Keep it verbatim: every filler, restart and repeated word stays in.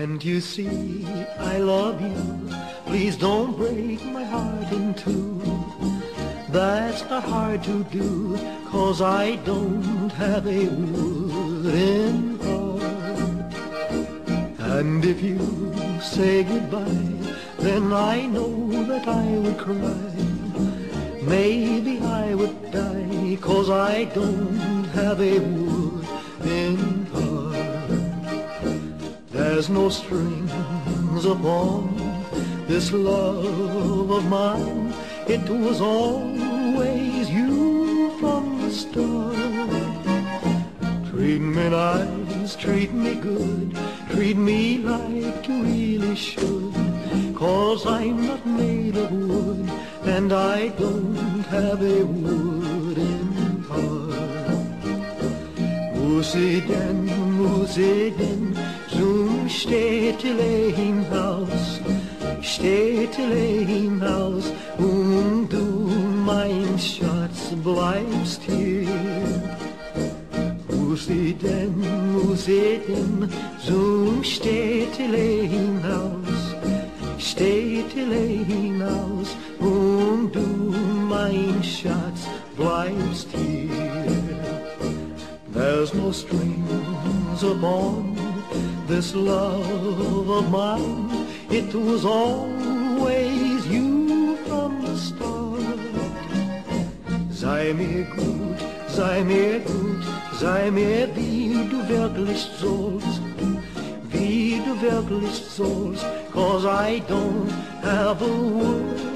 Can't you see I love you? Please don't break my heart in two. That's not hard to do, 'cause I don't have a wooden heart. And if you say goodbye, then I know that I would cry. Maybe I would die, 'cause I don't have a wooden heart. There's no strings upon this love of mine. It was always you from the start. Treat me nice, treat me good, treat me like you really should, 'cause I'm not made of wood, and I don't have a wooden heart. Musiden, musiden, zum städtele hinaus, städtele hinaus, und du, mein Schatz, bleibst hier. Musiden, musiden, zum städtele hinaus, städtele hinaus, und du, mein Schatz, bleibst hier. There's no strings upon this love of mine. It was always you from the start. Sei mir gut, sei mir gut, sei mir wie du wirklich sollst, wie du wirklich sollst, 'cause I don't have a word